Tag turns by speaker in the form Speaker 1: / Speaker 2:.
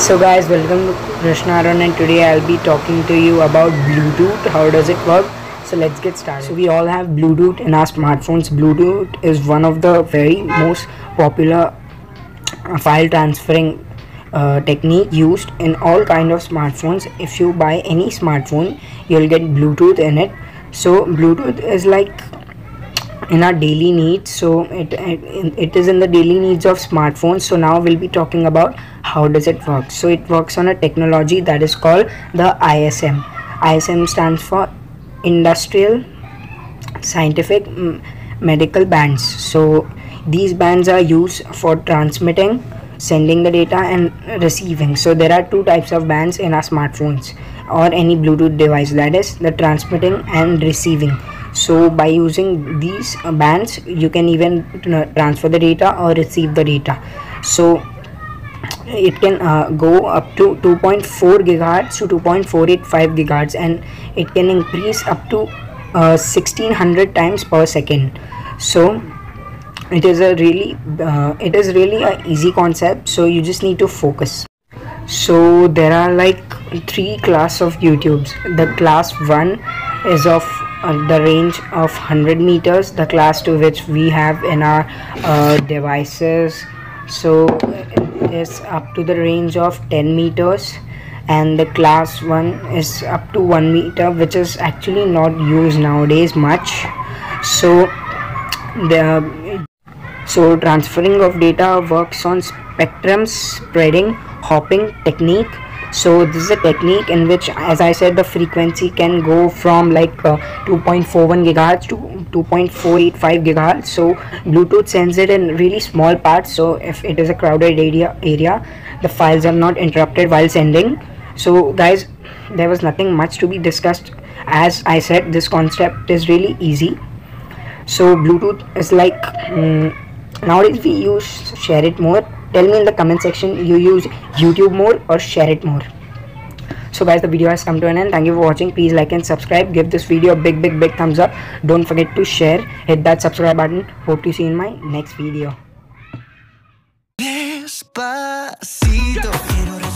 Speaker 1: So guys, welcome to Krishna Arun, and today I'll be talking to you about Bluetooth. How does it work? So let's get started. So we all have Bluetooth in our smartphones. Bluetooth is one of the very most popular file transferring technique used in all kind of smartphones. If you buy any smartphone, you'll get Bluetooth in it. So Bluetooth is like in our daily needs, so it is in the daily needs of smartphones. So now we'll be talking about how does it work. So it works on a technology that is called the ISM stands for industrial scientific medical bands. So these bands are used for transmitting, sending the data, and receiving. So there are two types of bands in our smartphones or any Bluetooth device, that is the transmitting and receiving. So by using these bands, you can even transfer the data or receive the data. So it can go up to 2.4 gigahertz to 2.485 gigahertz, and it can increase up to 1600 times per second. So it is really a easy concept. So you just need to focus. So there are like three class of YouTubes. The class 1 is of the range of 100 meters. The class 2, which we have in our devices, so it is up to the range of 10 meters, and the class 1 is up to 1 meter, which is actually not used nowadays much. So transferring of data works on spectrum spreading hopping technique. So this is a technique in which, as I said, the frequency can go from like 2.41 gigahertz to 2.485 gigahertz. So Bluetooth sends it in really small parts, so if it is a crowded area, the files are not interrupted while sending. So guys, there was nothing much to be discussed. As I said, this concept is really easy. So Bluetooth is like nowadays we use share it more. Tell me in the comment section, you use YouTube more or share it more. So guys, the video has come to an end. Thank you for watching. Please like and subscribe. Give this video a big thumbs up. Don't forget to share. Hit that subscribe button. Hope to see you in my next video. Despacito.